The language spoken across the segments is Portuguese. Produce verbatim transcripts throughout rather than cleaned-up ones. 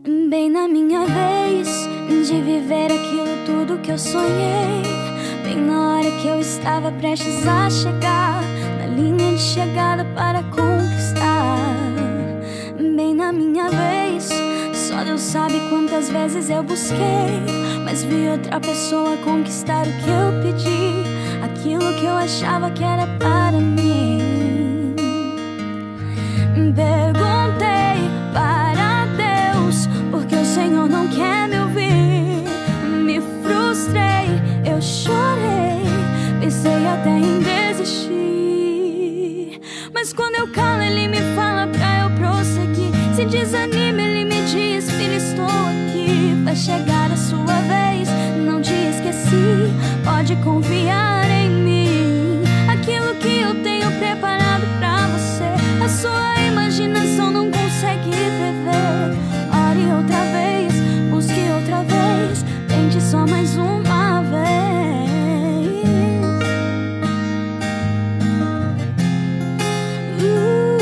Bem na minha vez de viver aquilo tudo que eu sonhei, bem na hora que eu estava prestes a chegar na linha de chegada para conquistar. Bem na minha vez, só Deus sabe quantas vezes eu busquei, mas vi outra pessoa conquistar o que eu pedi, aquilo que eu achava que era para mim. Perguntei para Deus porque o Senhor não quer me ouvir. Me frustrei, eu chorei, pensei até em desistir. Mas quando eu calo, Ele me fala pra eu prosseguir. Se desanima, Ele me diz: filho, estou aqui. Vai chegar a sua vez, não te esqueci. Pode confiar em mim. Aquilo que eu tenho preparado pra você, a sua imaginação não consegue prever. Ore outra vez, busque outra vez, tente só mais uma vez. uh,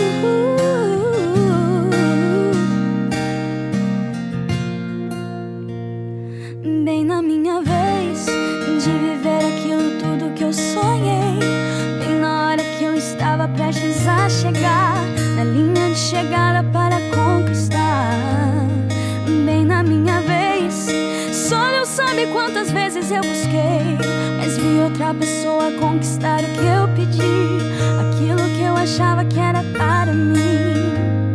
uh, uh. Bem na minha vez de viver aquilo tudo que eu sonhei, bem na hora que eu estava prestes a chegar na linha de chegada para conquistar. Bem na minha vez, só Deus sabe quantas vezes eu busquei, mas vi outra pessoa conquistar o que eu pedi, aquilo que eu achava que era para mim.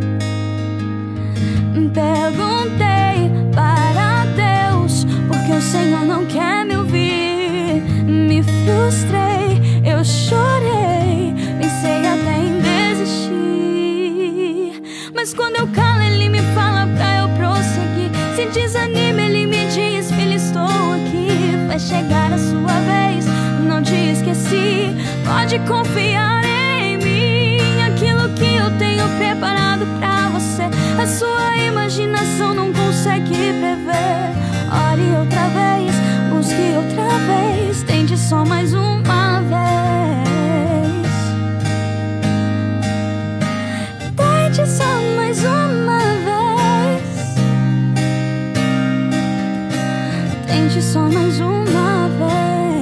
Perguntei para Deus porque o Senhor não quer me ouvir. Me frustrei, eu chorei, pensei até em desistir. Mas quando eu calo, Ele me fala pra eu prosseguir. Se desanima, Ele me diz: filho, estou aqui. Vai chegar a sua vez, não te esqueci. Pode confiar em mim. Aquilo que eu tenho preparado pra você, a sua imaginação não consegue prever. Ore outra vez, busque outra vez, tente só mais uma vez. Tente só mais uma vez. Tente só mais uma vez.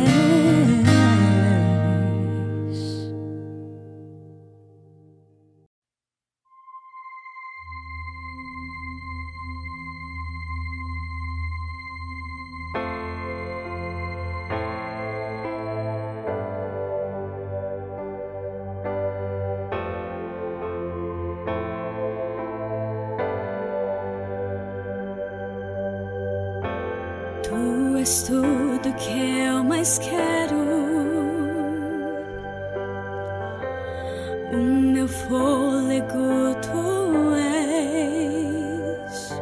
Tu és tudo que eu mais quero, o meu fôlego tu és.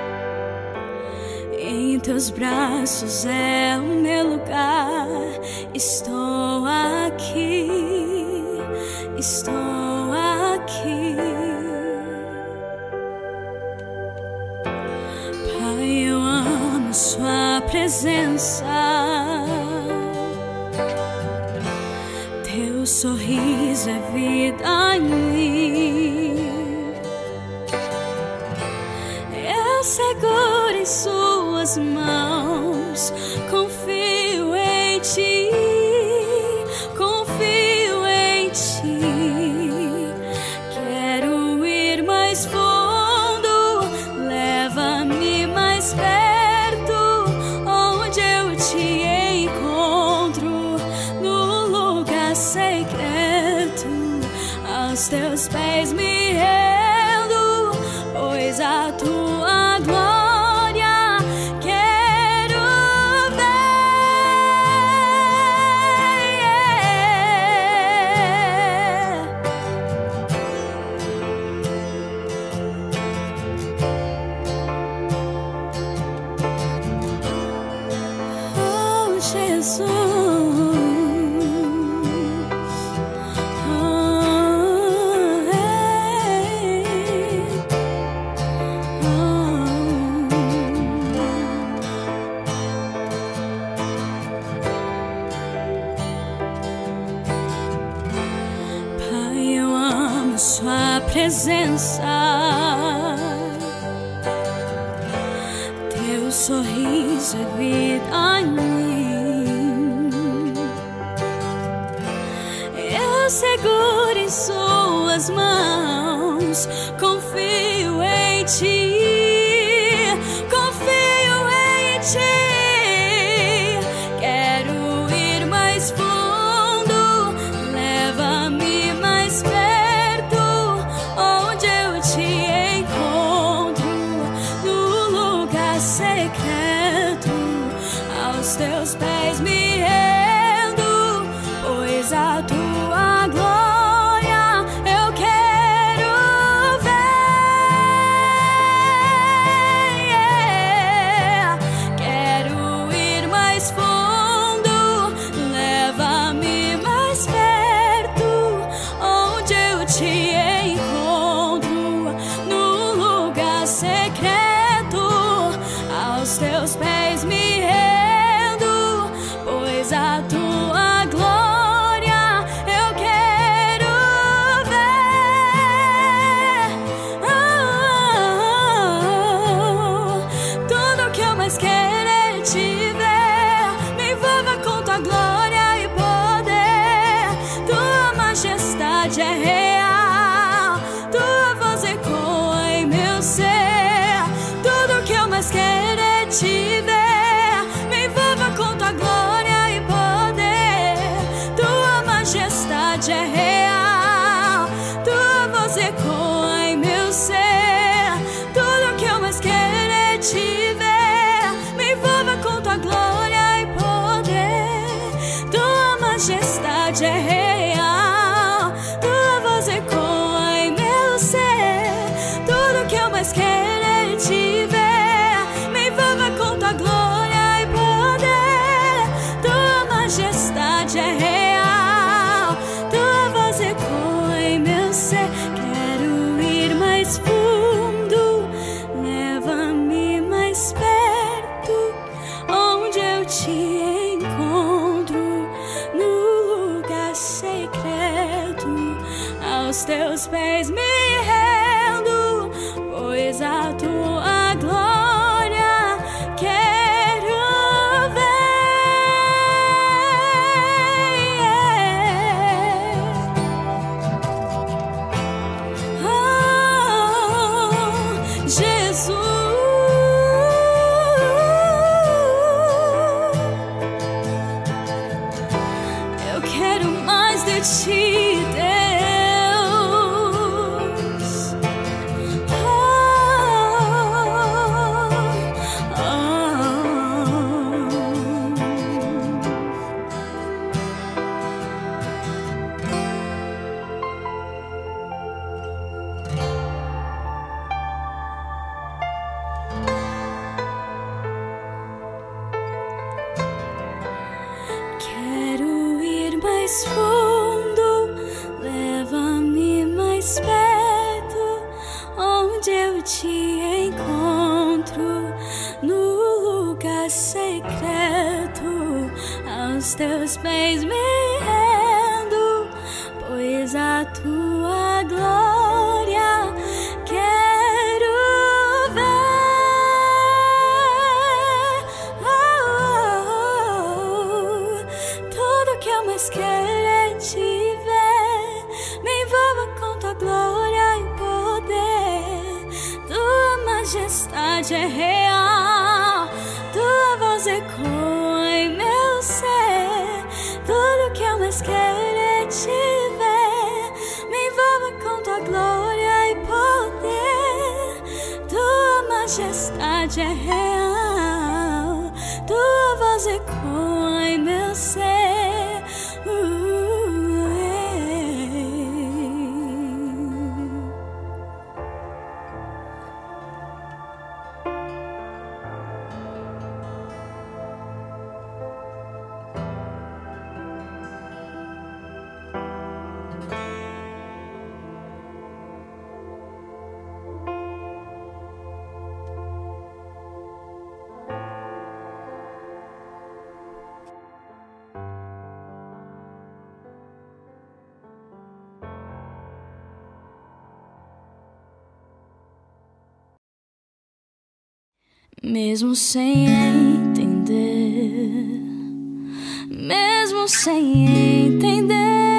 Em teus braços é o meu lugar. Estou aqui, estou aqui. Pai, eu amo sua presença. Teu sorriso é vida em mim. Eu seguro em suas mãos, confio em ti, confio em ti. Quero ir mais fundo, leva-me mais perto, onde eu te encontro, no lugar secreto. Aos teus pés me rendo, pois a tua glória quero ver. Oh, Jesus. Sua presença, Teu sorriso é vida em mim. Eu seguro em suas mãos, confio em ti, confio em ti. Quero ir mais fundo, leva-me mais perto, onde eu te encontro, no lugar secreto. Aos teus pés me rendo, pois a tua glória eu quero ver. Yeah. Quero ir mais fundo, leva-me mais perto, onde eu te encontro, no lugar secreto. Aos teus pés me rendo, pois a tua glória eu quero ver. Oh, tudo que eu mais quero é te ver. Me envolva com tua glória e poder. Tua majestade é real, tua voz ecoa em meu ser. Tudo que eu mais quero é te ver. Me envolva com tua glória e poder. Tua majestade é real, tua voz ecoa em meu ser. Tudo que eu mais quero é te ver. Me envolva com tua glória e poder. Tua majestade é real, tua voz ecoa em meu ser. Tudo que eu mais quero é te ver. Me envolva com tua glória e poder. Tua majestade é real, tua voz ecoa em meu ser. Quero ir mais fundo, leva-me mais perto, onde eu te encontro, no lugar secreto. Aos teus pés me rendo, pois a tua glória quero ver. Oh, Jesus, eu quero mais de ti, Deus. Oh, oh, quero ir mais fundo, leva-me mais perto, onde eu te encontro, no lugar secreto. Aos teus pés me rendo, pois a tua glória quero ver. Oh, tudo que eu mais quero é te ver. Me envolva com tua glória e poder. Tua majestade é real, tua voz ecoa em meu ser. Tudo que eu mais quero é te ver. Me envolva com tua glória e poder. Tua majestade é real, tua voz ecoa em meu ser. Uh, mesmo sem entender, mesmo sem entender,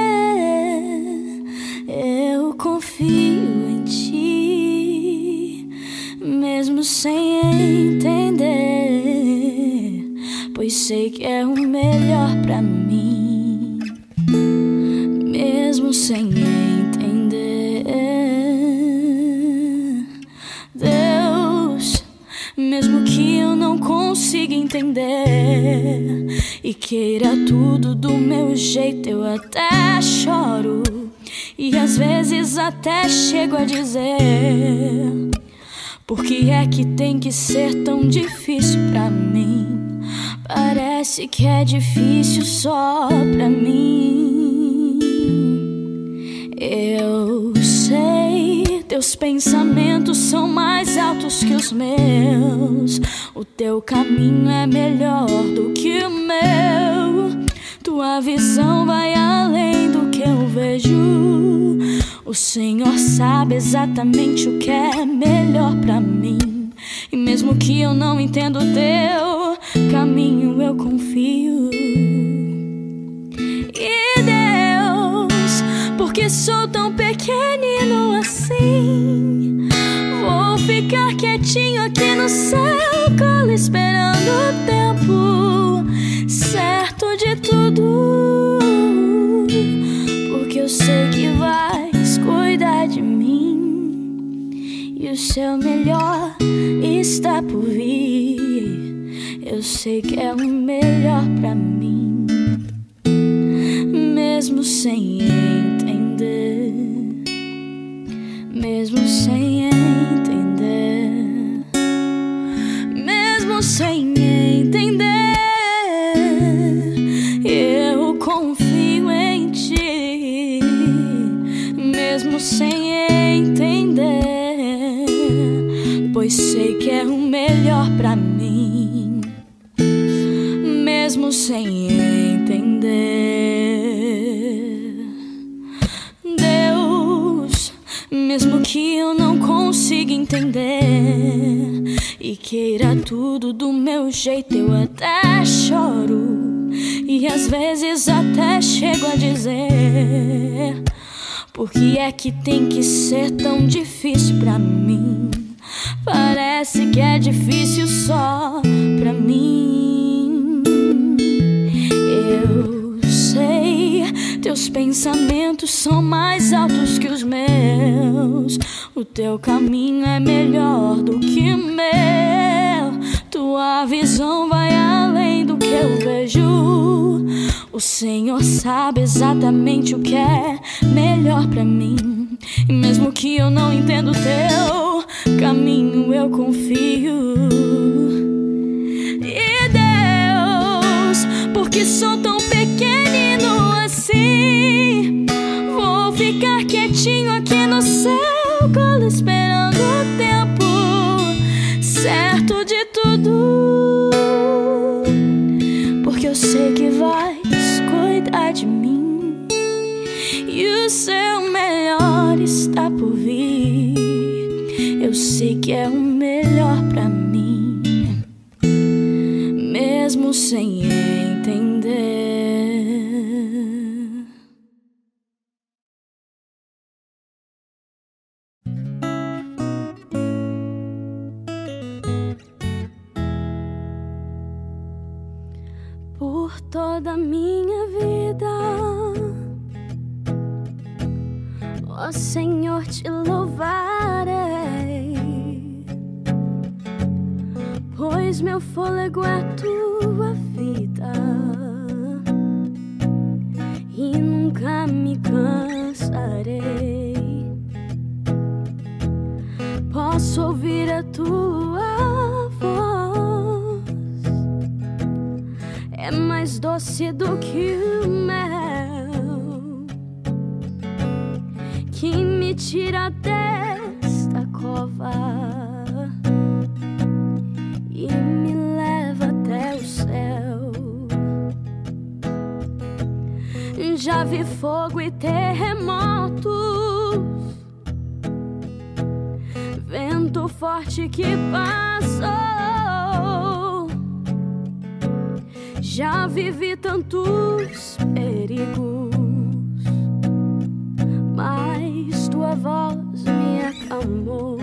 eu confio em ti, mesmo sem entender, pois sei que é o melhor pra mim, mesmo sem entender. Deus, mesmo que eu não consiga entender e queira tudo do meu jeito, eu até choro e às vezes até chego a dizer: por que é que tem que ser tão difícil pra mim? Parece que é difícil só pra mim. Eu sei, teus pensamentos são mais altos que os meus, o teu caminho é melhor do que o meu, tua visão vai além do que eu vejo. O Senhor sabe exatamente o que é melhor pra mim, e mesmo que eu não entenda o teu caminho, eu confio. E Deus, porque sou tão pequenino assim, vou ficar quietinho aqui no seu colo, esperando o tempo certo de tudo, porque eu sei que vais cuidar de mim e o seu melhor está por vir. Eu sei que é o melhor pra mim, mesmo sem entender, mesmo sem entender, mesmo sem entender, eu confio em ti, mesmo sem entender, pois sei que é o melhor pra mim, mesmo sem entender. Deus, mesmo que eu não consiga entender e queira tudo do meu jeito, eu até choro e às vezes até chego a dizer: por que é que tem que ser tão difícil pra mim? Parece que é difícil só pra mim. Eu sei, teus pensamentos são mais altos que os meus, o teu caminho é melhor do que o meu, tua visão vai além do que eu vejo. O Senhor sabe exatamente o que é melhor pra mim, e mesmo que eu não entenda o teu caminho, eu confio. E Deus, porque sou tão pequenino assim, vou ficar quietinho aqui no seu colo, esperando o tempo certo de tudo, porque eu sei que vais cuidar de mim e o seu melhor está por vir. Eu sei que é o melhor pra mim, mesmo sem entender. Por toda a minha vida, ó Senhor, te louvarei, pois meu fôlego é tua vida e nunca me cansarei. Posso ouvir a tua voz, é mais doce do que o mel, que me tira desta cova e me leva até o céu. Já vi fogo e terremotos, vento forte que passou, Já vivi tantos perigos, mas tua voz me acalmou.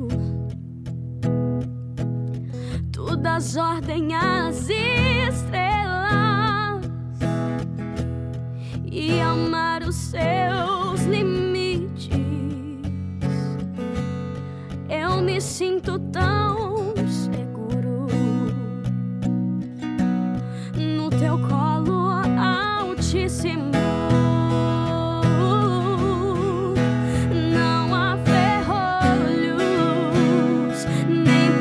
Tu dás ordem às estrelas e amar os seus limites. Eu me sinto tão seguro no teu colo altíssimo. Não há ferrolhos nem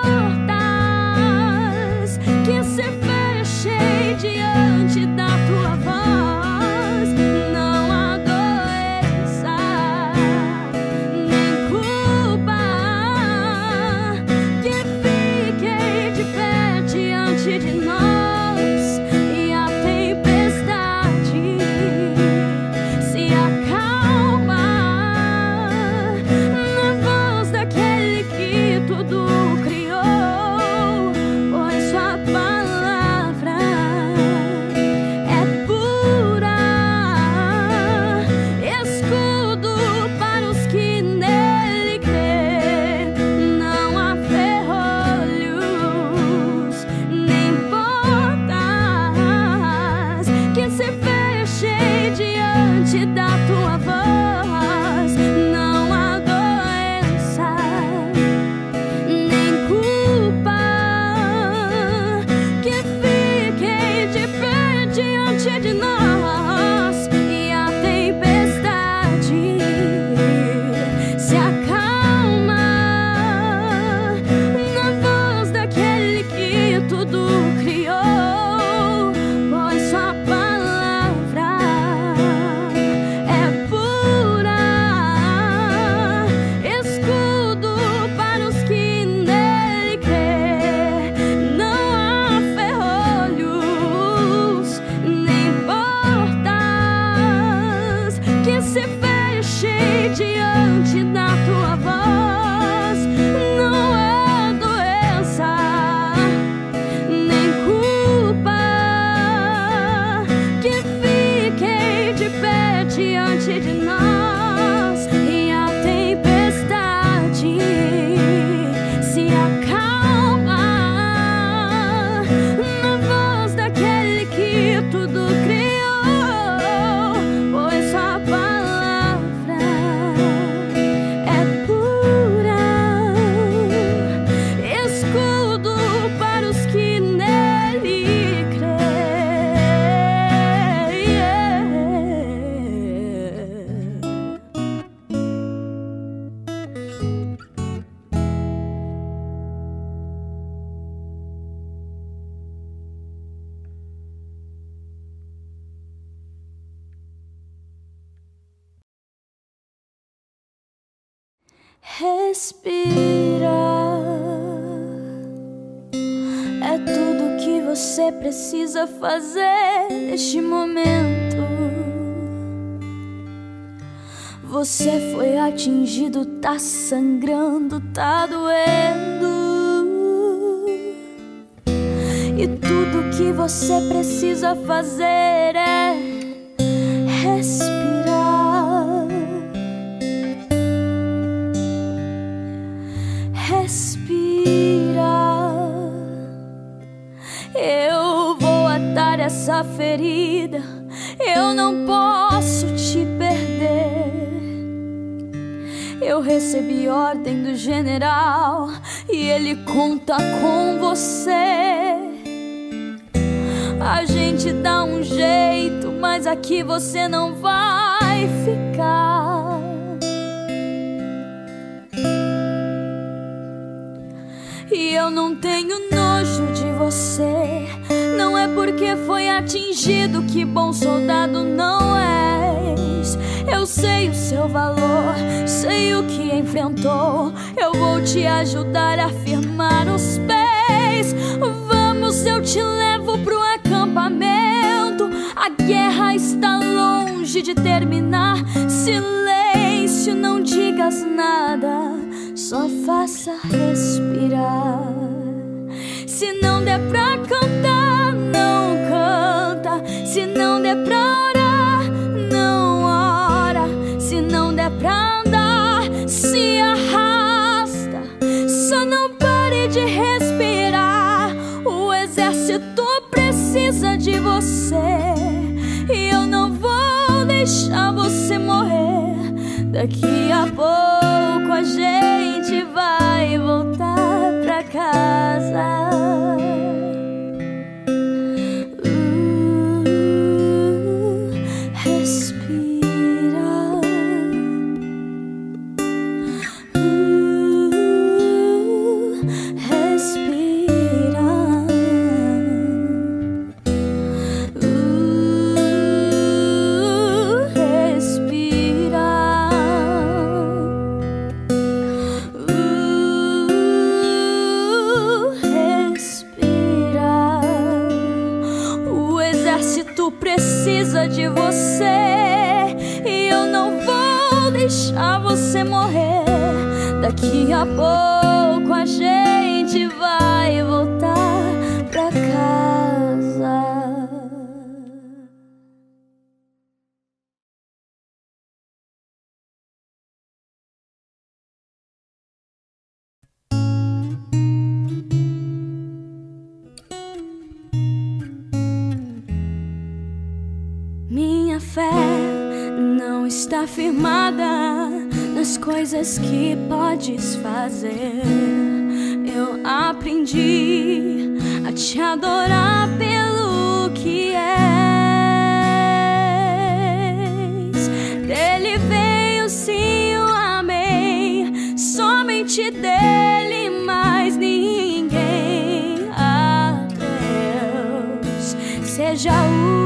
portas que se fechem diante da tua voz. Não há doença nem culpa que fique de pé diante de nós. E a tempestade se acalma na voz daquele que tudo criou, pois sua palavra é pura, escudo para os que nele crê. Não há ferrolhos nem portas que se fechem diante da tua voz. Não há doença nem culpa que fiquem de pé diante de nós. E a tempestade se acalma na voz daquele que tudo criou, pois sua palavra é pura, escudo para os que nele crê. Não há ferrolhos nem portas que se fechem diante da tua voz. Não há doença nem culpa que fiquem de pé diante de nós. E a tempestade se acalma na voz daquele que tudo criou, pois sua palavra é pura, escudo para os que nele Respira, é tudo que você precisa fazer neste momento. Você foi atingido, tá sangrando, tá doendo. E tudo que você precisa fazer é respirar. Respira. Eu vou atar essa ferida, eu não posso te perder. Eu recebi ordem do general e ele conta com você. A gente dá um jeito, mas aqui você não vai ficar. E eu não tenho nojo de você, não é porque foi atingido que bom soldado não és. Eu sei o seu valor, sei o que enfrentou. Eu vou te ajudar a firmar os pés. Vamos, eu te levo pro acampamento. A guerra está longe de terminar. Silêncio, não digas nada, só faça respirar. Se não der pra cantar, não der pra orar, não ora. Se não der pra andar, se arrasta. Só não pare de respirar. O exército precisa de você, e eu não vou deixar você morrer. Daqui a pouco a gente vai voltar pra casa. Uh, respira. Uh, respira. Uh, respira. Precisa de você, e eu não vou deixar você morrer. Daqui a pouco a gente vai voltar pra casa. Minha fé não está firmada nas coisas que podes fazer. Eu aprendi a te adorar pelo que és. Dele veio sim o amém, somente dele, mais ninguém. A Deus seja o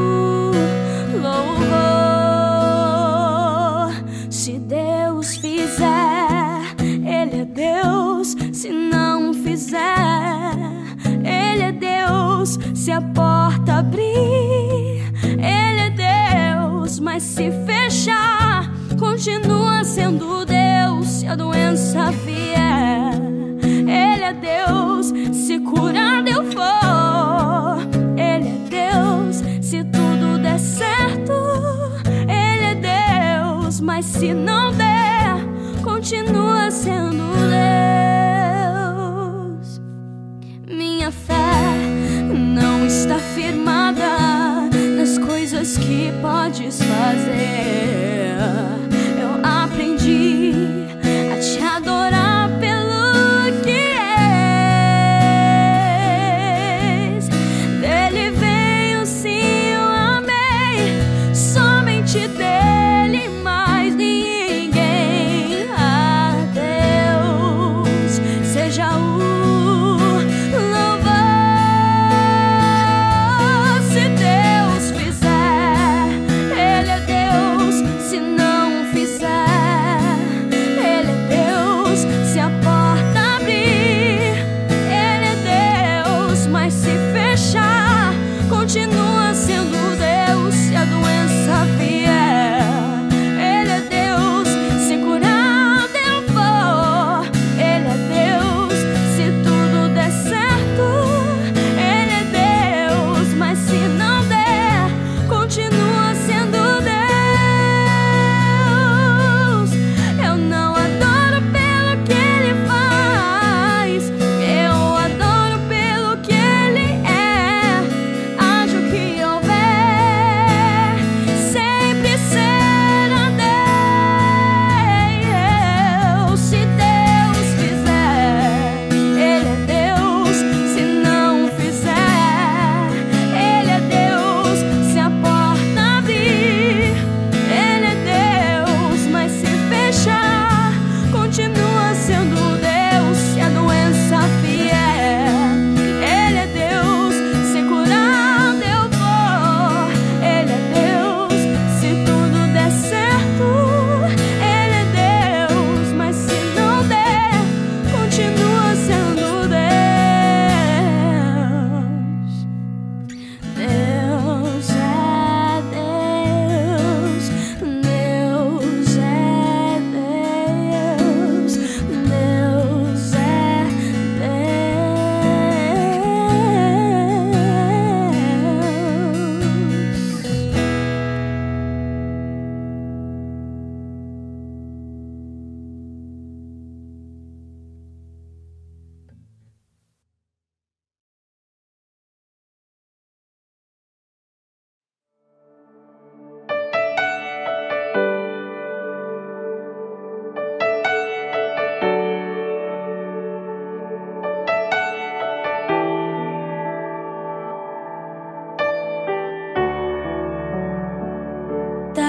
louvor. Se Deus fizer, Ele é Deus. Se não fizer, Ele é Deus. Se a porta abrir, Ele é Deus. Mas se fechar, continua sendo Deus. Se a doença vier, Ele é Deus. Se curado eu for, Ele é Deus. Se tudo der certo, Ele é Deus. Mas se não der, continua sendo Deus. Minha fé não está firmada nas coisas que podes fazer. Eu aprendi a te adorar pelo que és. Dele veio sim o amém, somente dele, mais ninguém. A Deus seja o louvor.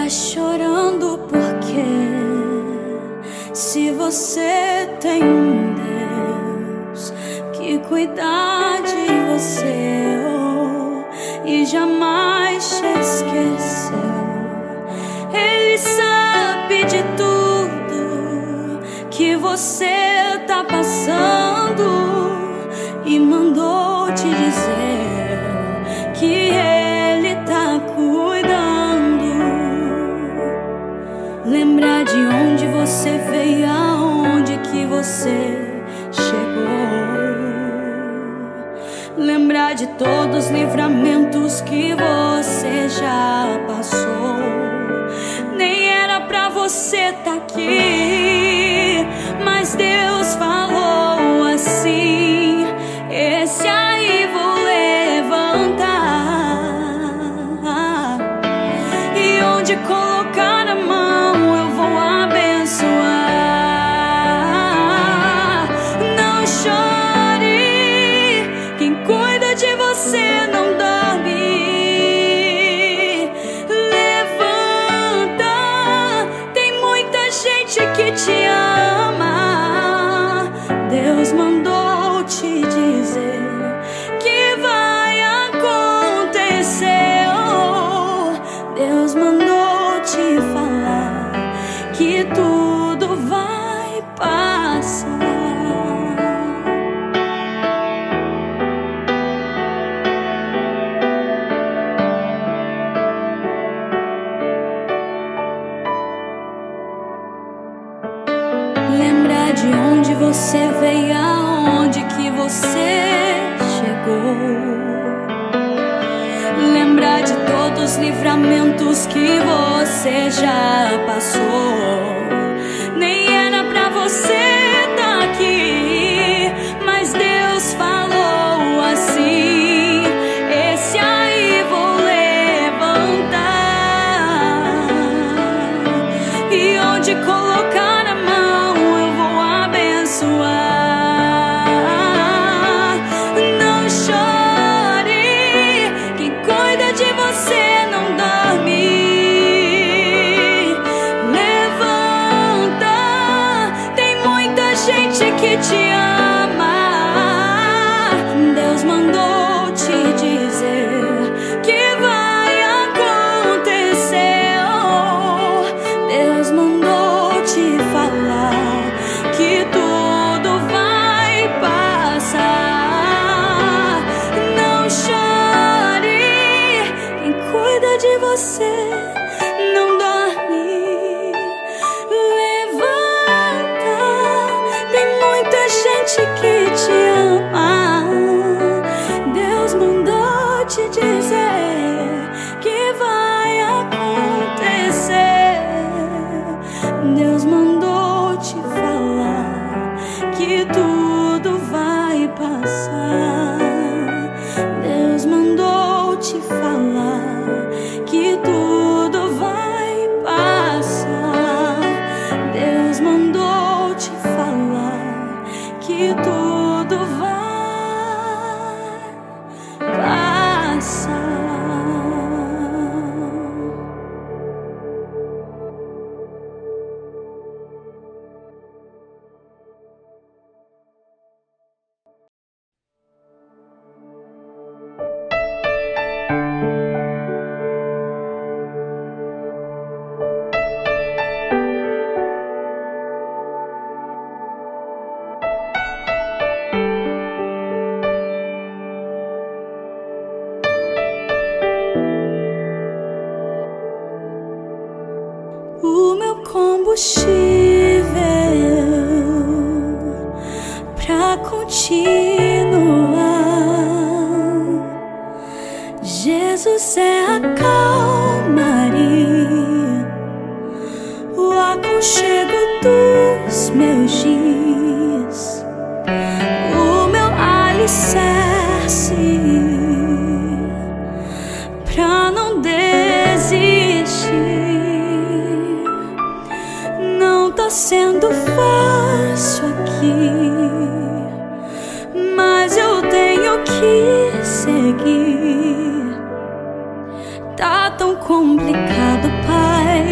Tá chorando porque se você tem um Deus que cuida de você oh, e jamais te esqueceu, Ele sabe de tudo que você tá passando e mandou te dizer que Ele tá cuidando. Lembrar de onde você veio, aonde que você chegou. Lembrar de todos os livramentos que você já passou. Nem era pra você tá aqui, mas Deus falou assim: esse aí vou levantar, e onde colocar a mão eu vou abençoar. Não chore, quem cuida de você não dorme. Levanta, tem muita gente que te ama. Deus mandou te dizer que vai acontecer oh, Deus mandou te falar que tudo vai passar. Lembrar de onde você veio, aonde que você chegou. Lembrar de todos os livramentos que você já passou. Nem era pra você tá aqui, mas Deus falou assim: esse aí vou levantar, e onde colocar a mão eu vou abençoar. Não chore, quem cuida de você não dorme. Levanta, tem muita gente que te ama. Deus mandou te dizer que vai acontecer oh, Deus mandou te falar que tudo vai passar. Não chore, quem cuida de você não dorme. Levanta, tem muita gente que te ama. Deus mandou te dizer que vai acontecer. Deus mandou te falar que tudo vai passar. Deus mandou te falar que tudo vai passar. Deus mandou te falar que tudo vai passar. O meu combustível pra continuar. Jesus é a calmaria, o aconchego dos meus dias, o meu alicerce pra não desistir. Não tá sendo fácil aqui, mas eu tenho que seguir. Tá tão complicado, Pai,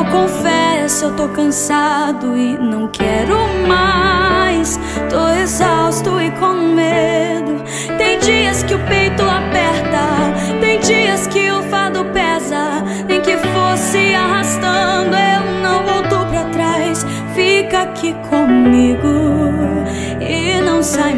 Eu confesso, eu tô cansado e não quero mais. Tô exausto e com medo. Tem dias que o peito aperta, tem dias que o fardo pesa. Nem que fosse arrastando, eu não volto pra trás. Fica aqui comigo e não sai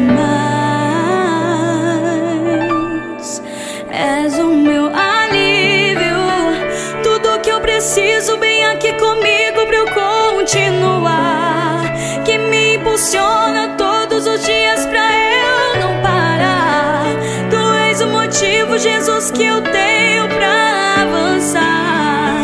mais. És o meu alívio, tudo que eu preciso bem aqui comigo pra eu continuar. Que me impulsiona todos os dias pra eu não parar. Tu és o motivo, Jesus, que eu tenho pra avançar.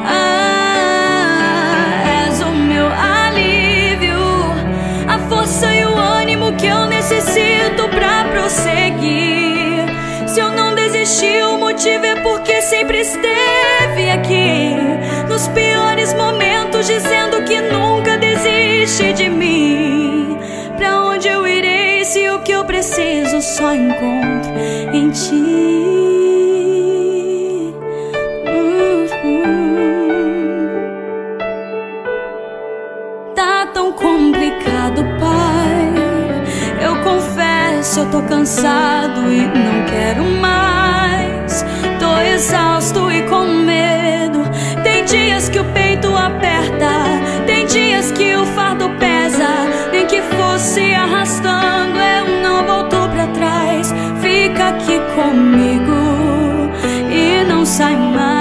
Ah, és o meu alívio, a força e o ânimo que eu necessito pra prosseguir. Se eu não desisti, o motivo é porque sempre esteve aqui, nos piores momentos, dizendo que nunca desiste de mim. Pra onde eu irei se o que eu preciso só encontro em ti? Uhum. Tá tão complicado, Pai. Eu confesso, eu tô cansado e não quero mais. Tô exausto e com medo. Tem dias que o peito aperta, tem dias que o fardo pesa. Nem que fosse arrastando, eu não volto pra trás. Fica aqui comigo e não sai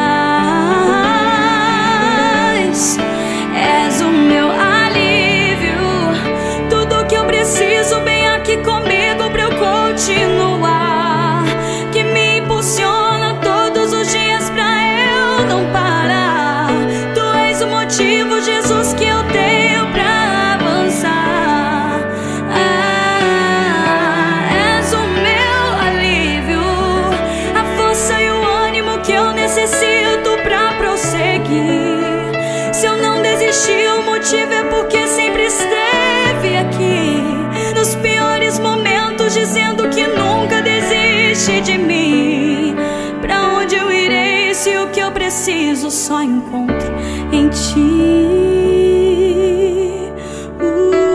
mais. És o meu alívio, tudo que eu preciso bem aqui comigo pra eu continuar. Que me impulsiona todos os dias pra eu não parar. Tu és o motivo, Jesus, que eu tenho pra avançar. Ah, és o meu alívio, a força e o ânimo que eu necessito pra prosseguir. Se eu não desisti, o motivo é porque sempre esteve aqui, nos piores momentos, dizendo que nunca desiste de mim. Pra onde eu irei se o que eu preciso só encontro em ti? Uh,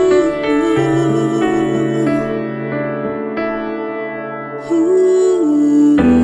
uh, uh, uh.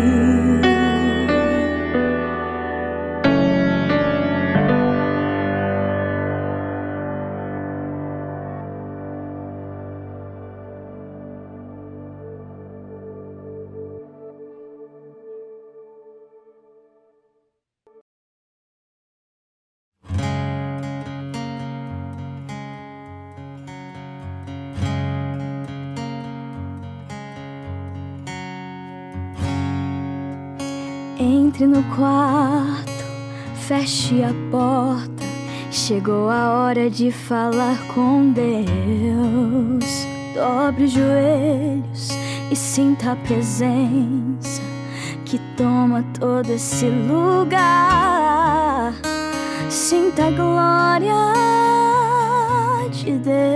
Entre no quarto, feche a porta. Chegou a hora de falar com Deus. Dobre os joelhos e sinta a presença que toma todo esse lugar. Sinta a glória de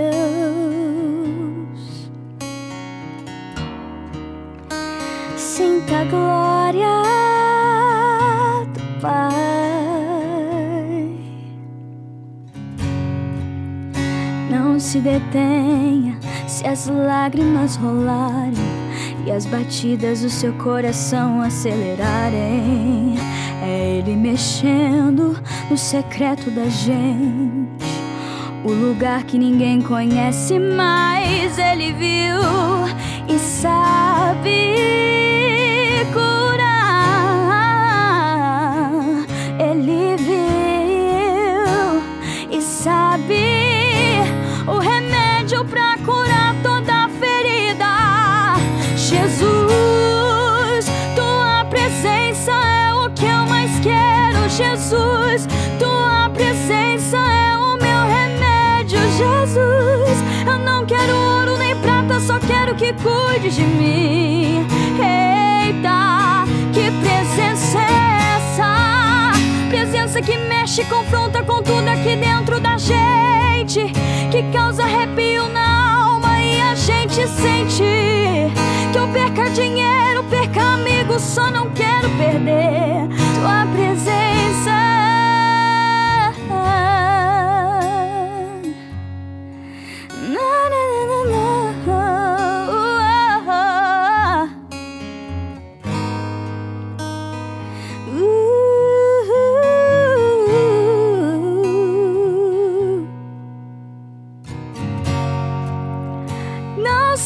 Deus. Sinta a glória do Pai. Não se detenha se as lágrimas rolarem e as batidas do seu coração acelerarem. É Ele mexendo no secreto da gente, o lugar que ninguém conhece, mas Ele viu e sabe curar. Ele viu e sabe o remédio pra curar toda ferida. Jesus, tua presença é o que eu mais quero. Jesus, tua presença é o meu remédio. Jesus, eu não quero ouro nem prata, só quero que cuide de mim. Eita, que presença é essa? Presença que mexe, confronta com tudo aqui dentro da gente, que causa arrepio na alma e a gente sente. Que eu perca dinheiro, perca amigos, só não quero perder tua presença.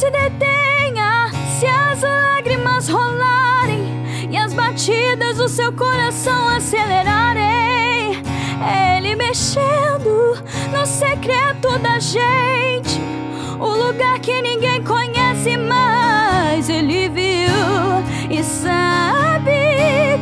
se detenha, se as lágrimas rolarem e as batidas do seu coração acelerarem. Ele mexendo no secreto da gente, o lugar que ninguém conhece, mas Ele viu e sabe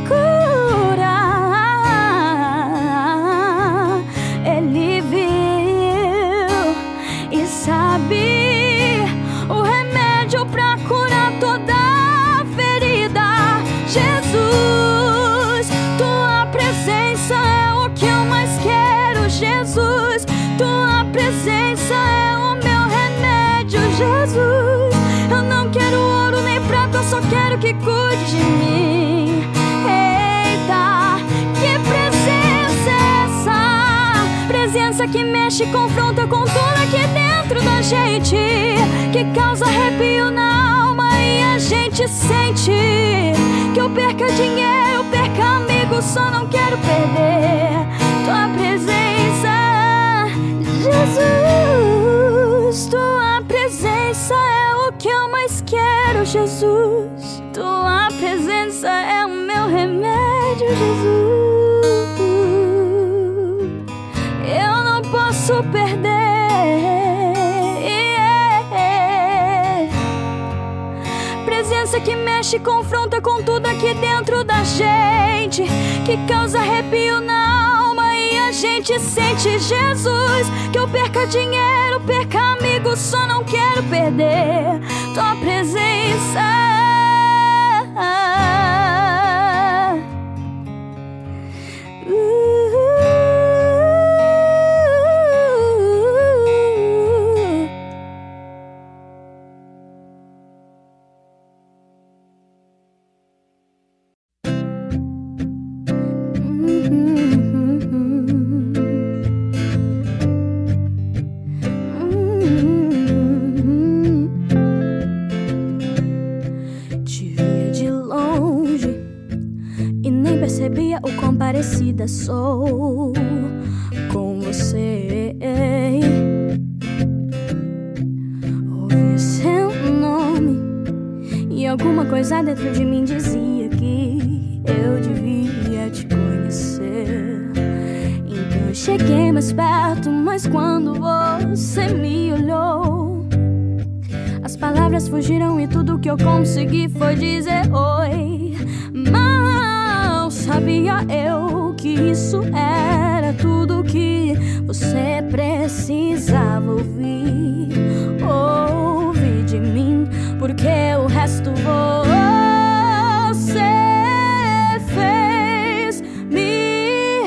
curar. Ele viu e sabe o remédio pra curar toda a ferida. Jesus, tua presença é o que eu mais quero. Jesus, tua presença é o meu remédio. Jesus, eu não quero ouro nem prata, eu só quero que cuide de mim. Eita, que presença é essa? Presença que mexe e confronta com tudo aqui dentro da gente, que causa arrepio na alma e a gente sente. Que eu perca dinheiro, perca amigos, só não quero perder tua presença. Jesus, tua presença é o que eu mais quero. Jesus, tua presença é o meu remédio. Jesus, eu não posso perder. Presença que mexe e confronta com tudo aqui dentro da gente, que causa arrepio na alma e a gente sente. Jesus, que eu perca dinheiro, perca amigos, só não quero perder tua presença. O quão parecida sou com você. Ouvi seu nome e alguma coisa dentro de mim dizia que eu devia te conhecer. Então eu cheguei mais perto, mas quando você me olhou, as palavras fugiram e tudo que eu consegui foi dizer oi. Mal sabia eu que isso era tudo que você precisava ouvir. Ouvir de mim, porque o resto você fez, me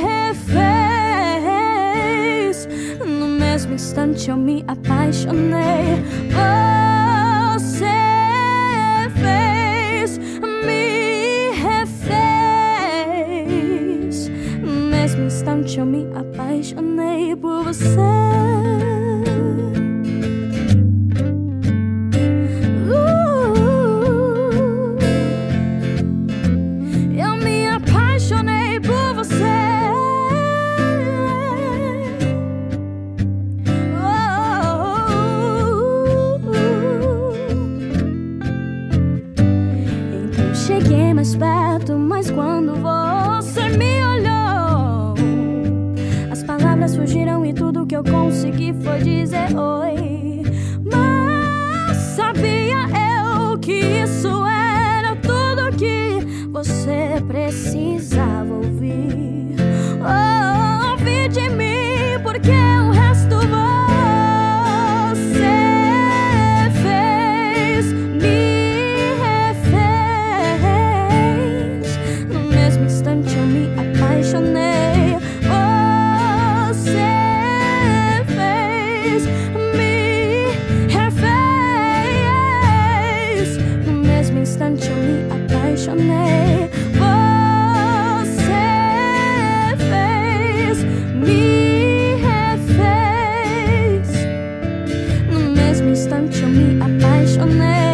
refez. No mesmo instante eu me apaixonei. Você fez, me refez. No mesmo instante eu me apaixonei por você. Cheguei mais perto, mas quando você me olhou, as palavras fugiram e tudo que eu consegui foi dizer oi. Mas sabia eu que isso era tudo que você precisava ouvir. Oh, ouvir de mim, porque o resto você fez, me eu me apaixonei. Você fez, me refez. No mesmo instante eu me apaixonei. Você fez, me refez. No mesmo instante eu me apaixonei.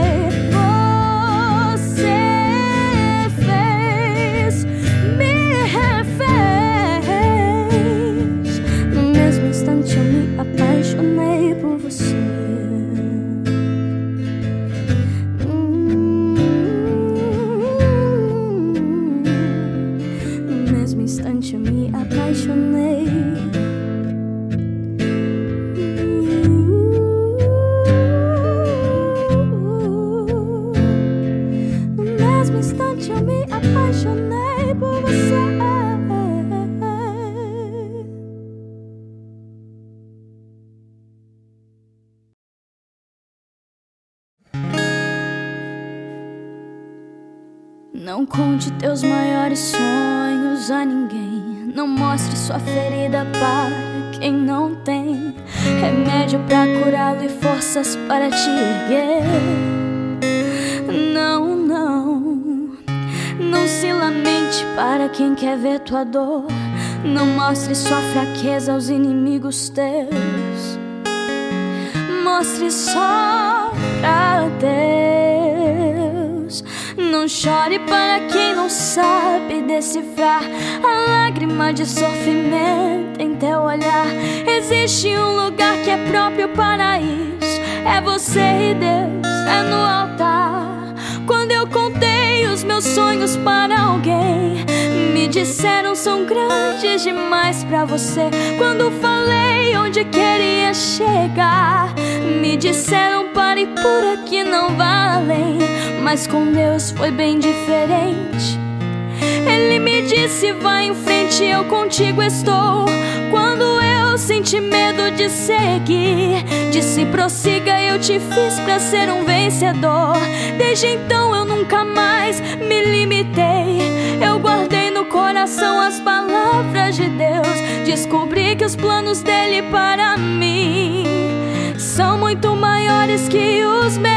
Eu me apaixonei por você. Não conte teus maiores sonhos a ninguém. Não mostre sua ferida para quem não tem remédio pra curá-lo e forças para te erguer. Não, não, não se lamente para quem quer ver tua dor. Não mostre sua fraqueza aos inimigos teus. Mostre só pra Deus. Não chore para quem não sabe decifrar a lágrima de sofrimento em teu olhar. Existe um lugar que é próprio para isso. É você e Deus, é no altar. Quando eu contei os meus sonhos para alguém, me disseram são grandes demais pra você. Quando falei onde queria chegar, me disseram pare por aqui, não valem. Mas com Deus foi bem diferente. Ele me disse vai em frente, eu contigo estou. Quando eu senti medo de seguir, disse prossiga, eu te fiz pra ser um vencedor. Desde então eu nunca mais me limitei. Eu guardei no coração as palavras de Deus. Descobri que os planos dele para mim são muito maiores que os meus.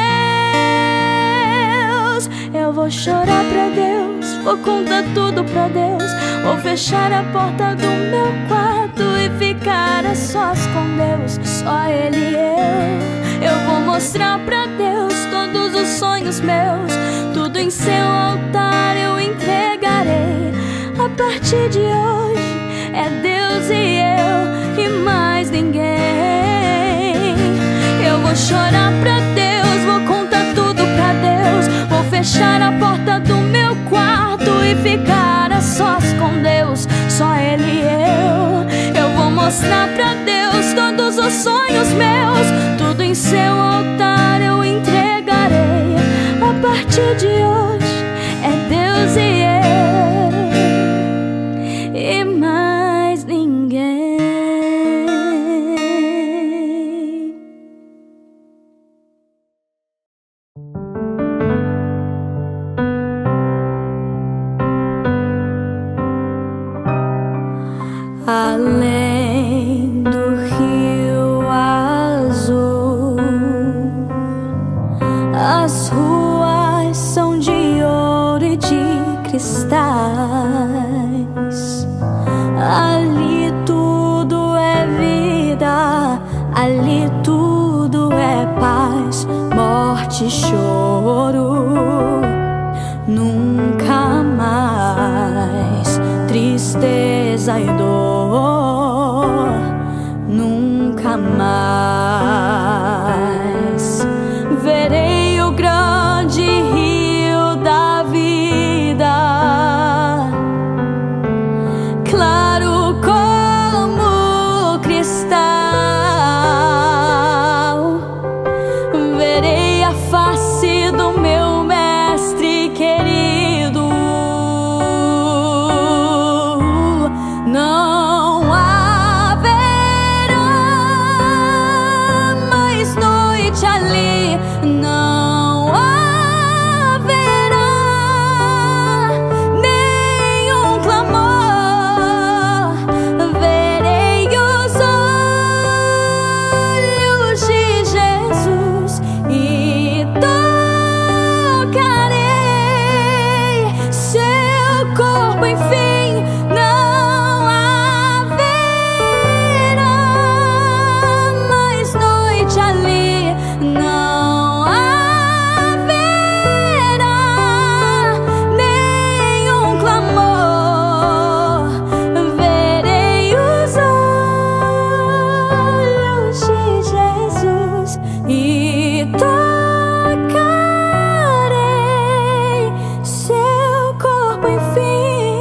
Eu vou chorar pra Deus, vou contar tudo pra Deus. Vou fechar a porta do meu quarto e ficar a sós com Deus. Só Ele e eu. Eu vou mostrar pra Deus todos os sonhos meus. Tudo em seu altar eu entregarei. A partir de hoje é Deus e eu e mais ninguém. Eu vou chorar pra Deus, vou contar tudo pra Deus. Vou fechar a porta do meu quarto e ficar a sós com Deus. Só Ele e eu. Eu vou mostrar pra Deus todos os sonhos meus. Tudo em seu altar eu entregarei. A partir de hoje é Deus e eu e mais ninguém. Além do rio azul, as ruas são de ouro e de cristais. Ali tudo é vida, ali tudo é paz, morte e choro. Nunca mais tristeza e dor, nunca mais verei o grande rio da vida, claro como cristal. Verei a face do meu mestre querido. Não haverá mais noite ali, não haverá nenhum clamor. Verei os olhos de Jesus e tocarei seu corpo, enfim. Não haverá mais noite ali, não haverá nenhum clamor. Verei os olhos de Jesus e tocarei seu corpo, enfim.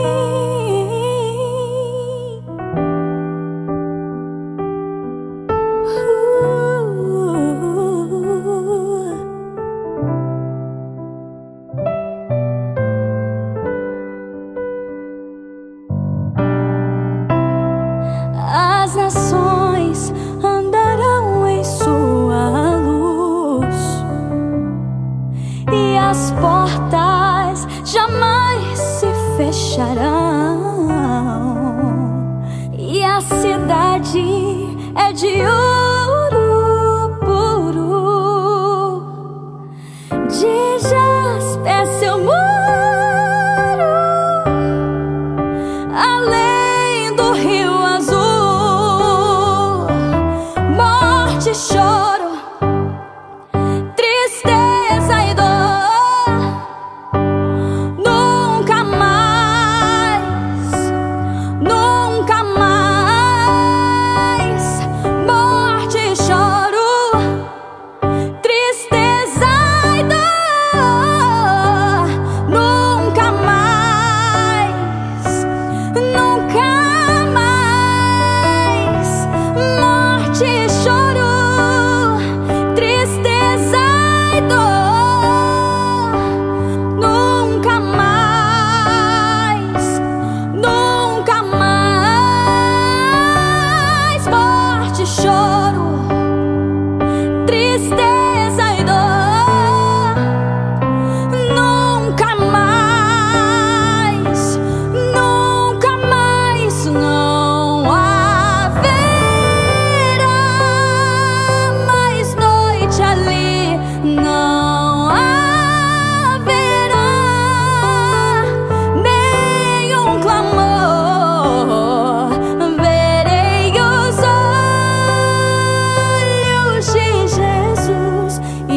As nações andarão em sua luz e as portas portas jamais se fecharão, e a cidade é de ouro puro, de jaspe é seu muro, além do rio azul. Morte e choro, tristeza e dor, nunca mais, nunca mais. Morte e choro, tristeza e dor, nunca mais, nunca mais. Morte e choro, tristeza e dor, nunca mais, nunca mais. Morte e choro, tristeza e dor, nunca mais, nunca mais. Não haverá mais noite ali, não haverá nenhum clamor. Verei os olhos de Jesus e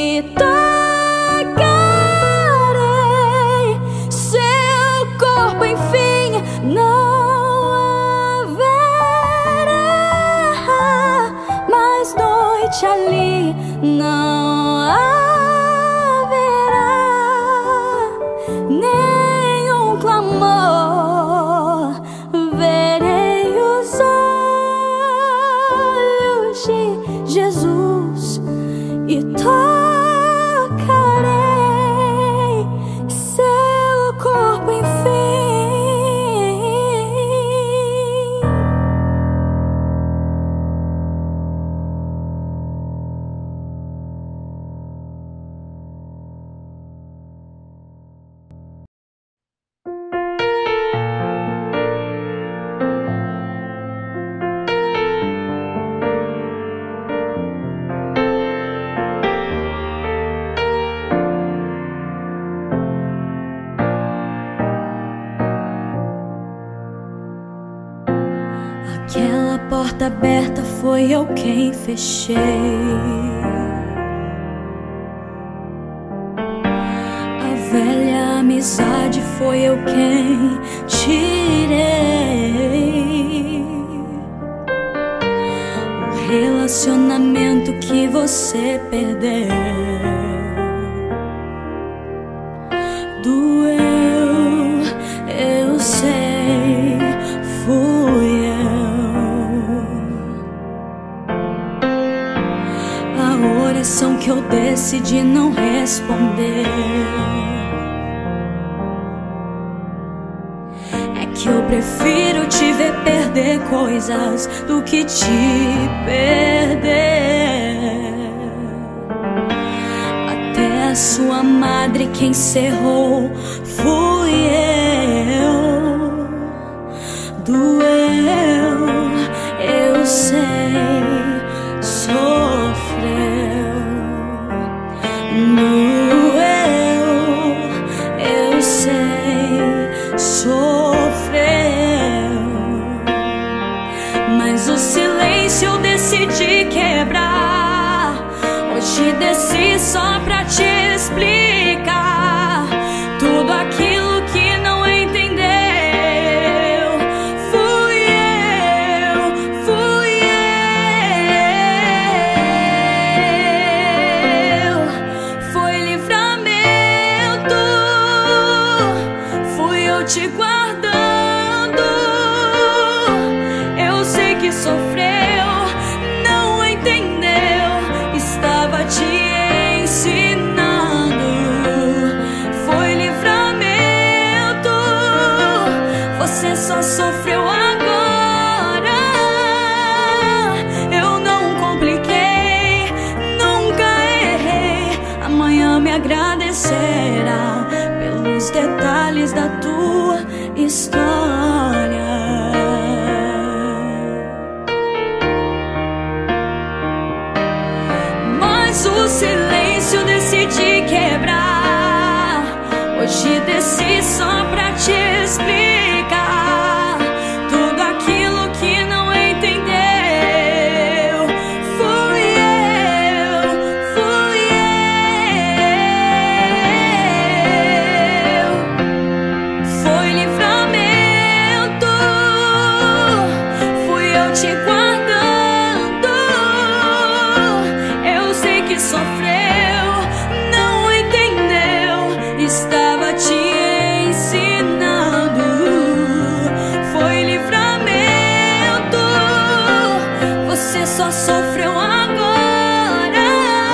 tocarei seu corpo, enfim. Não haverá mais noite ali, não haverá nenhum clamor. Verei os olhos de Jesus e tocarei seu corpo, enfim. Aquela porta aberta foi eu quem fechei. A velha amizade foi eu quem tirei. O relacionamento que você perdeu doeu, eu sei, fui eu. A oração que eu decidi não responder é que eu prefiro te ver perder coisas do que te perder. Até a sua madre quem cerrou fui eu. Doeu, eu sei, sofreu. Doeu, eu sei, sofreu. Mas o silêncio eu decidi quebrar. Hoje desci só pra te explicar tudo aquilo que não entendeu. Fui eu, fui eu. Foi livramento, fui eu te guardando. Eu sei que sofreu, não entendeu, estava te ensinando. Foi livramento, você só sofreu agora. Eu não compliquei, nunca errei. Amanhã me agradecerá pelo detalhes da tua história. Mas o silêncio decidi quebrar. Hoje desci só pra te explicar tudo aquilo que não entendeu. Fui eu, fui eu. Foi livramento. Fui eu te guardando. Eu sei que sofreu, não entendeu. Estava te ensinando. Foi livramento. Você só sofreu agora.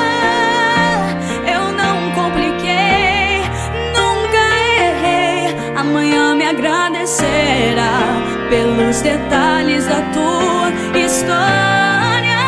Eu não compliquei, nunca errei. Amanhã me agradecerá pelos detalhes da tua história.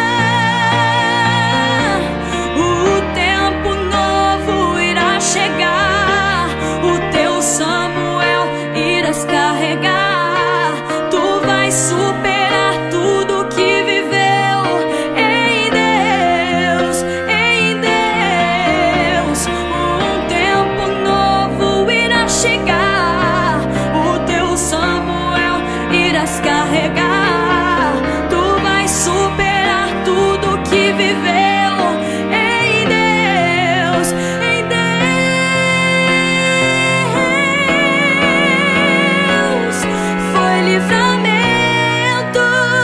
O tempo novo irá chegar. O teu Samuel irás carregar. Tu vais superar tudo que viveu. Em Deus, em Deus. Um tempo novo irá chegar. O teu Samuel irás carregar. Tu vais superar tudo que viveu. Em Deus, em Deus. Foi livramento.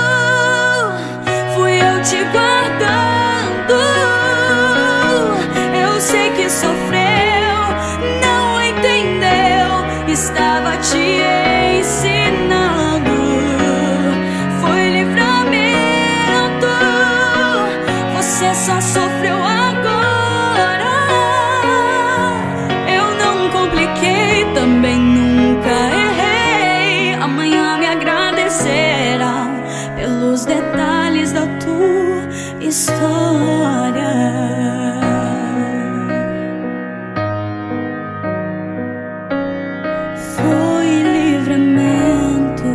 Fui eu te guardando. Eu sei que sofreu, não entendeu. Estava te ensinando. Foi livramento. Você só sofreu agora. Eu não compliquei, também nunca errei. Amanhã me agradecerá pelos detalhes da tua história. Foi livramento.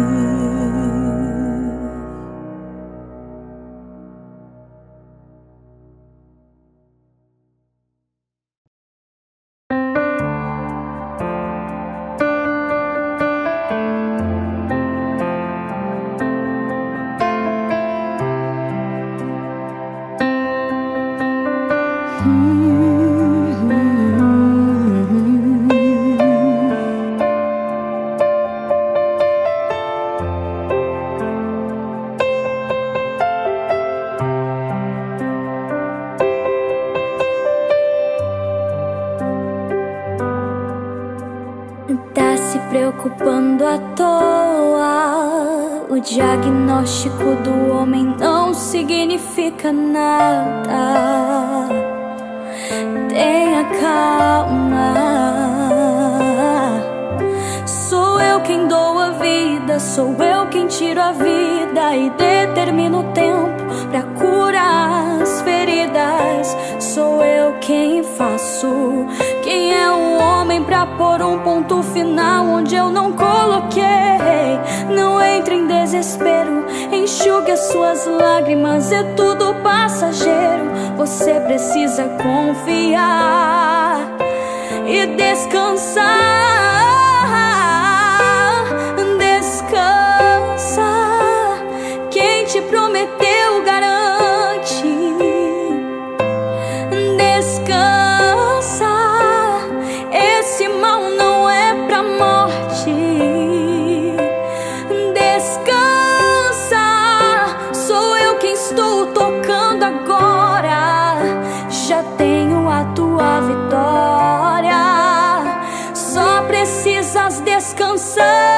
Tá se preocupando à toa. O diagnóstico do homem não significa nada. Tenha calma. Sou eu quem dou a vida, sou eu quem tiro a vida e determino o tempo pra curar as feridas. Sou eu quem faço. Quem é o homem pra pôr um ponto final onde eu não coloquei? Não entre em desespero, enxugue as suas lágrimas, é tudo passageiro. Você precisa confiar e descansar. Descansa, quem te prometeu garante. Descansa, esse mal não é pra morte. Descansa, sou eu quem estou tocando agora. Já tenho a tua vitória. Só precisas descansar.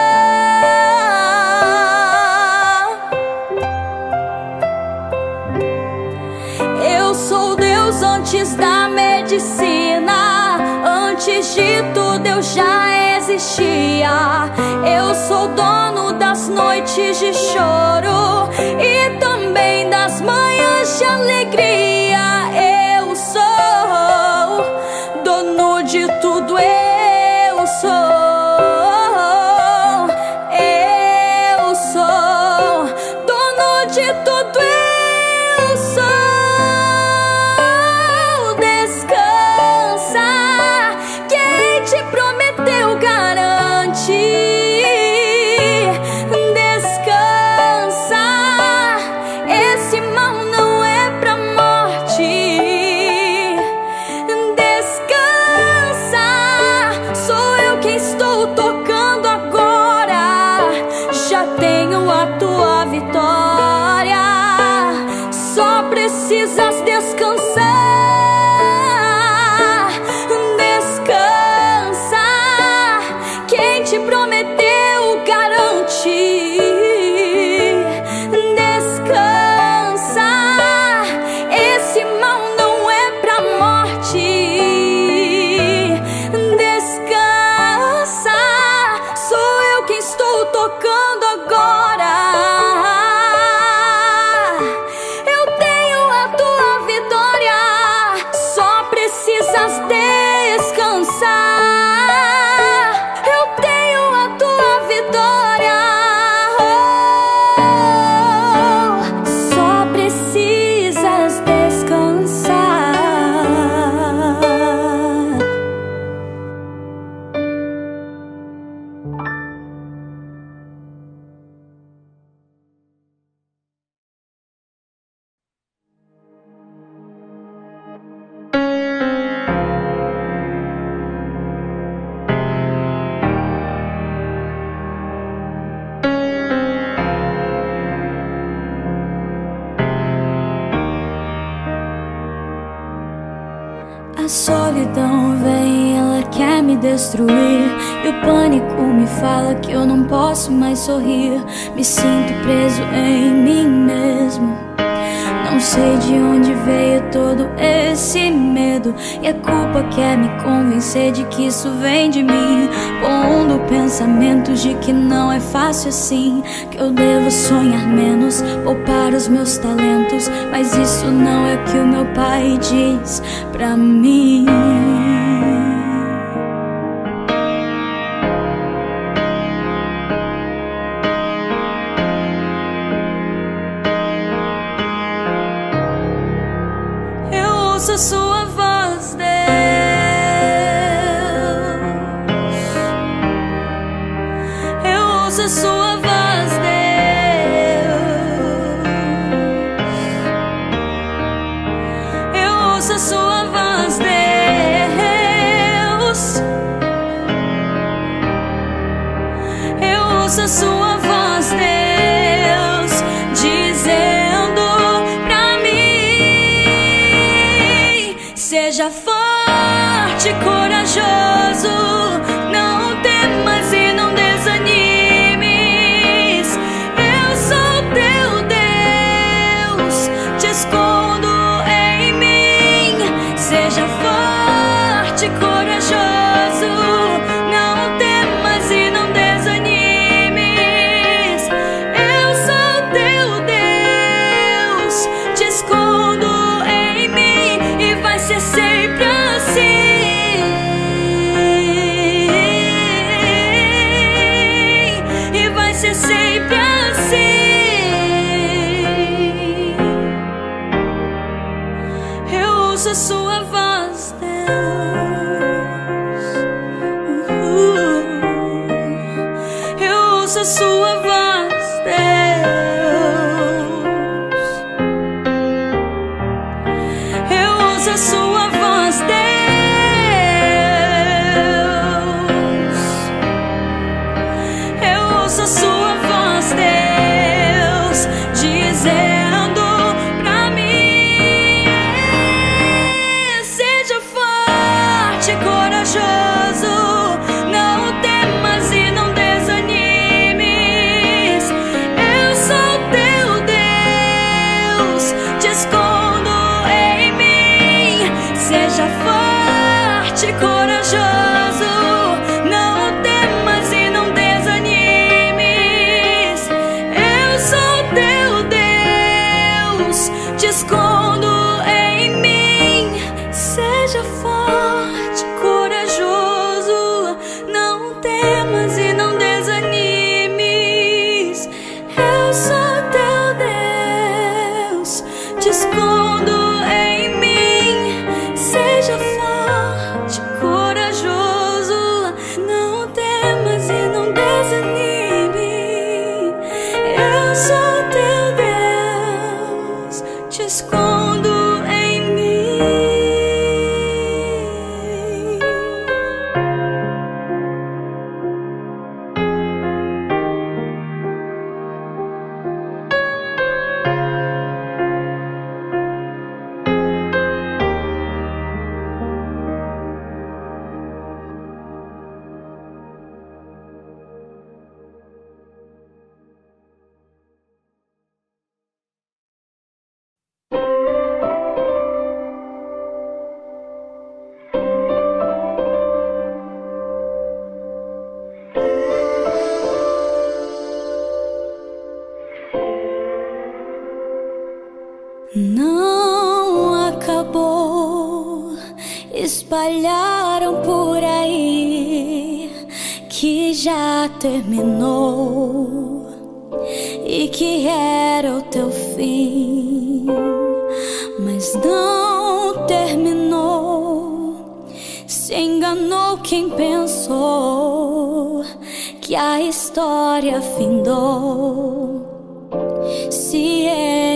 Eu sou Deus antes da medicina. Antes de tudo eu já existia. Eu sou dono das noites de choro e também das manhãs de alegria. Eu sou dono de tudo. Eu eu sou, eu sou dono de tudo, eu sou. Descansa, quem te prometeu garante. Descansa, esse mal não é pra morte. Descansa, sou eu quem estou tocando agora. Já tenho a tua vitória, só precisas descansar. Descansa, quem te prometeu garante. Descansa, esse mal não é pra morte. Descansa, sou eu quem estou tocando agora. Eu tenho a tua vitória, só precisas descansar. Eu tenho a tua vitória, oh, só precisas descansar. A solidão vem, ela quer me destruir, e o pânico me fala que eu não posso mais sorrir. Me sinto preso em mim mesmo, não sei de onde veio todo esse medo, e a culpa quer me convencer de que isso vem de mim, pondo pensamentos de que não é fácil assim, que eu devo sonhar menos, poupar os meus talentos. Mas isso não é o que o meu pai diz pra mim. Eu ouço a sua voz, Deus. Eu ouço a sua voz, Deus. Eu ouço a sua voz, Deus. Eu ouço a sua voz, Deus, dizendo pra mim: seja forte, corajoso, não temas e não desanimes. Eu sou teu Deus, te escondo em mim. Seja forte, corajoso, não temas e não desanimes. Eu sou teu Deus, te escondo em mim, e vai ser sempre assim. E vai ser sempre assim. Eu ouço a sua voz, Deus. Uhul. Eu ouço a sua voz, Deus. Eu ouço a sua voz, Deus. Eu ouço a sua voz, Deus, dizendo pra mim: seja forte, corajoso, não temas e não desanimes. Eu sou teu Deus, te escondo em mim. Seja forte, corajoso, não temas e não desanimes. Eu sou teu Deus, te escondo em mim. Seja forte, corajoso, não falaram por aí que já terminou e que era o teu fim, mas não terminou. Se enganou quem pensou que a história findou, se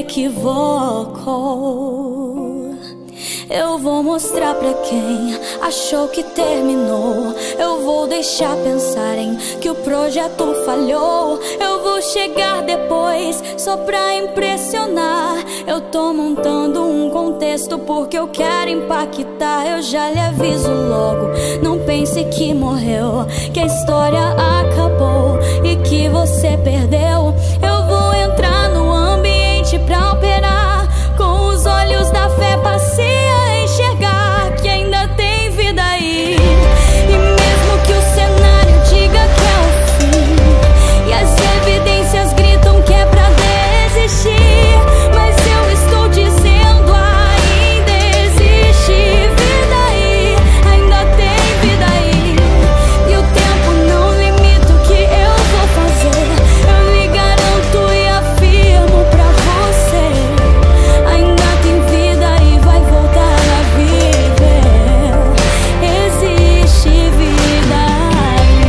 equivocou. Eu vou mostrar pra quem achou que terminou. Eu vou deixar pensarem que o projeto falhou. Eu vou chegar depois só pra impressionar. Eu tô montando um contexto porque eu quero impactar. Eu já lhe aviso logo, não pense que morreu, que a história acabou e que você perdeu. Eu vou entrar no ambiente pra operar com os olhos da fé, passei a enxergar que ainda tem vida aí. E mesmo que o cenário diga que é o fim e as evidências gritam que é pra desistir, mas eu estou dizendo ainda existe vida aí, ainda tem vida aí. E o tempo não limita o que eu vou fazer. Eu lhe garanto e afirmo pra você, ainda tem vida e vai voltar a viver. Existe vida aí.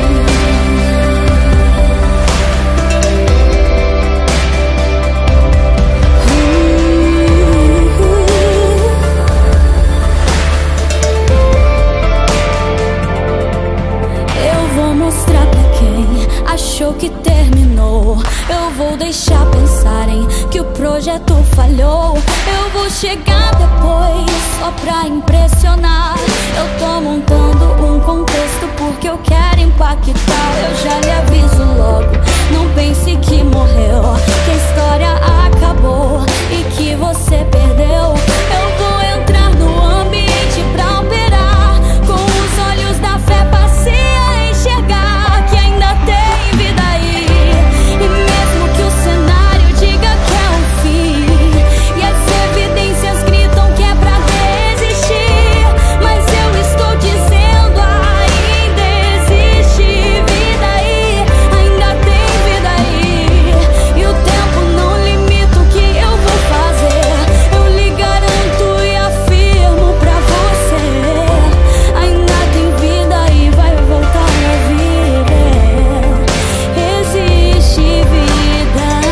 Eu vou mostrar pra quem achou que terminou. Eu vou deixar pensarem que o projeto falhou. Eu vou chegar depois só pra impressionar. Eu tô montando um contexto porque eu quero impactar. Eu já lhe aviso logo, não pense que morreu, que a história acabou e que você perdeu. Eu vou entrar no ambiente pra operar com os olhos da fé, passei a enxergar que ainda tem vida aí. E mesmo que o cenário diga que é o fim e as evidências gritam que é pra desistir, mas eu estou dizendo ainda existe vida aí, ainda tem vida aí. E o tempo não limita o que eu vou fazer. Eu lhe garanto e afirmo pra você, ainda tem vida e vai voltar a viver. Existe vida aí.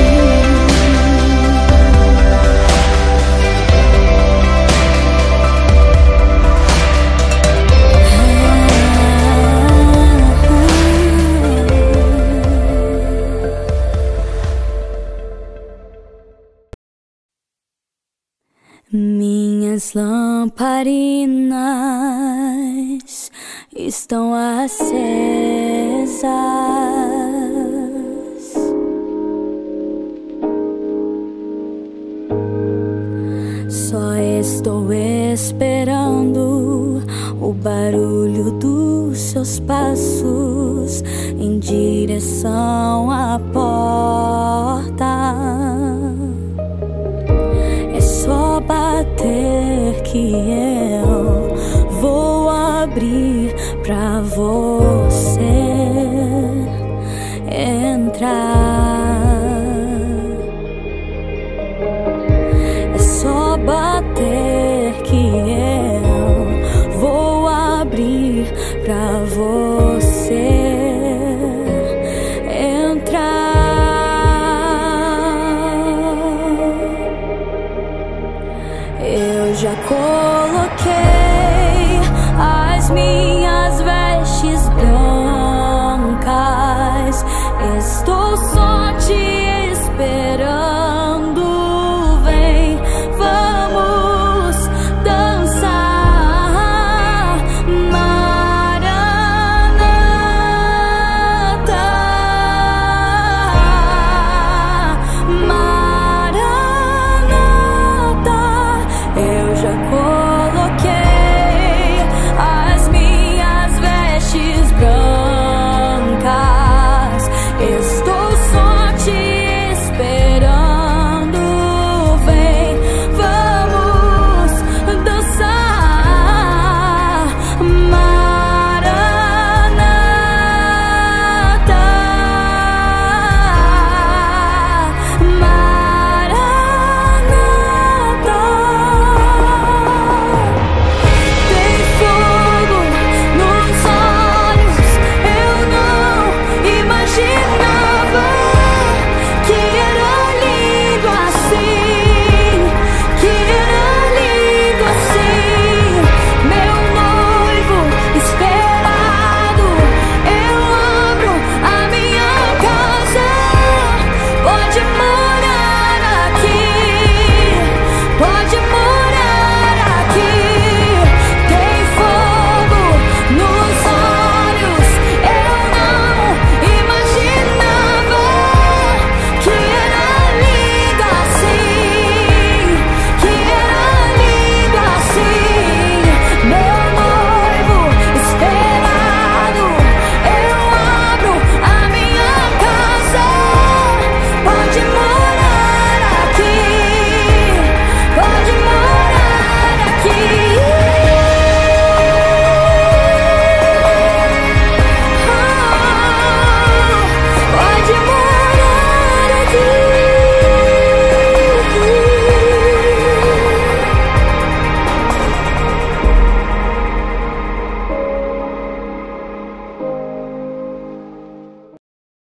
Minhas lamparinas estão acesas. Só estou esperando o barulho dos seus passos em direção à porta. É só bater que eu vou abrir pra você entrar. É só bater que eu vou abrir pra você entrar. Eu já coloquei as minhas vestes brancas, estou só te esperando. Vem, vamos dançar maranhão.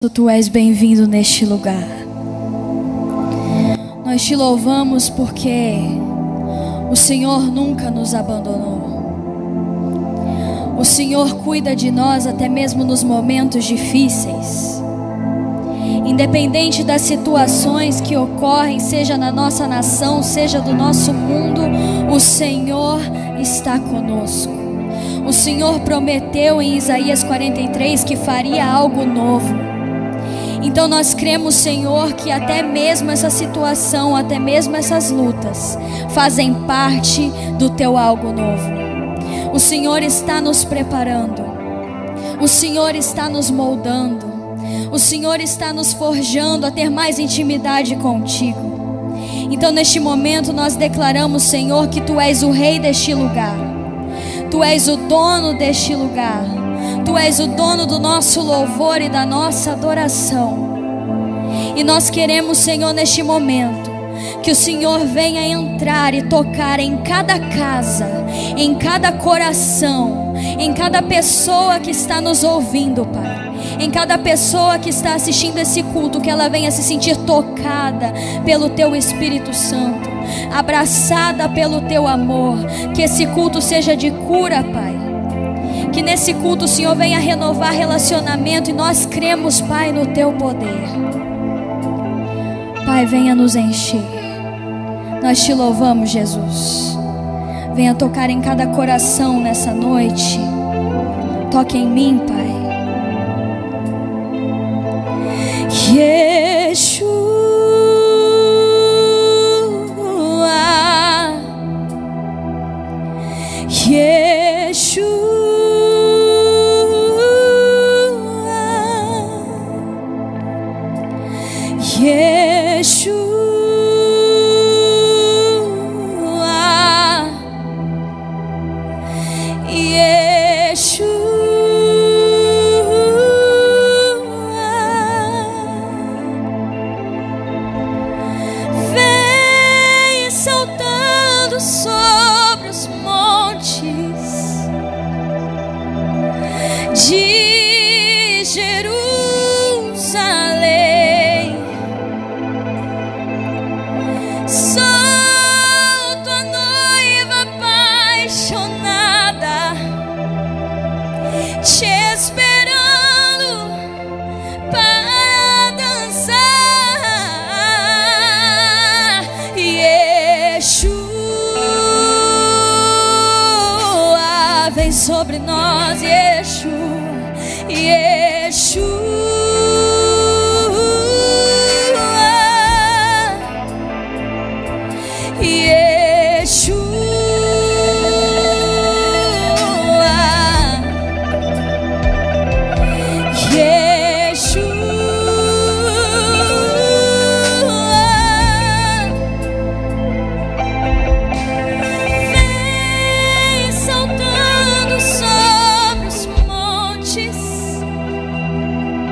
Tu és bem-vindo neste lugar. Nós te louvamos porque o Senhor nunca nos abandonou. O Senhor cuida de nós até mesmo nos momentos difíceis. Independente das situações que ocorrem, seja na nossa nação, seja do nosso mundo, o Senhor está conosco. O Senhor prometeu em Isaías quarenta e três que faria algo novo. Então nós cremos, Senhor, que até mesmo essa situação, até mesmo essas lutas, fazem parte do Teu algo novo. O Senhor está nos preparando. O Senhor está nos moldando. O Senhor está nos forjando a ter mais intimidade contigo. Então neste momento nós declaramos, Senhor, que Tu és o Rei deste lugar. Tu és o dono deste lugar. Tu és o dono do nosso louvor e da nossa adoração. E nós queremos, Senhor, neste momento, que o Senhor venha entrar e tocar em cada casa, em cada coração, em cada pessoa que está nos ouvindo, Pai. Em cada pessoa que está assistindo esse culto, que ela venha se sentir tocada pelo Teu Espírito Santo, abraçada pelo Teu amor. Que esse culto seja de cura, Pai. Que nesse culto o Senhor venha renovar relacionamento. E nós cremos, Pai, no Teu poder. Pai, venha nos encher. Nós Te louvamos, Jesus. Venha tocar em cada coração nessa noite. Toque em mim, Pai. Yeshua, Yeshua, Yeshua, Yeshua. Sobre os montes de Jerusalém, sou tua noiva apaixonada, te esperando para dançar. Yeshua, vem sobre nós, Yeshua, Yeshua, Yeshua, Yeshua.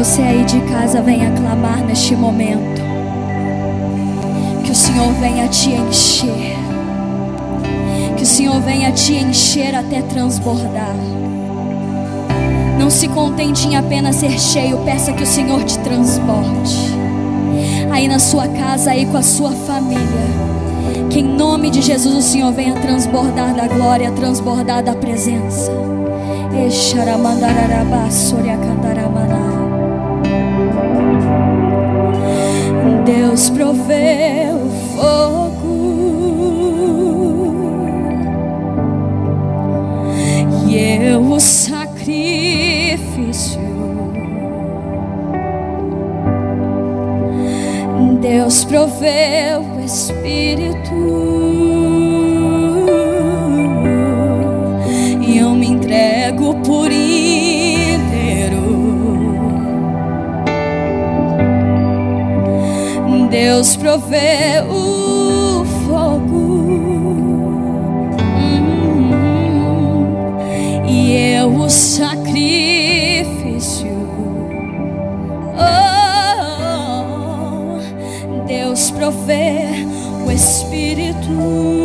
você aí de casa venha clamar neste momento, que o Senhor venha te encher, que o Senhor venha te encher até transbordar. Não se contente em apenas ser cheio, peça que o Senhor te transporte aí na sua casa, aí com a sua família. Que em nome de Jesus o Senhor venha transbordar da glória, transbordar da presença. Deus proveu o fogo e eu o sacrifício. Deus proveu o Espírito e eu me entrego por inteiro. Deus proveu o fogo hum, e eu o sacrifício. Oh, Deus provê o Espírito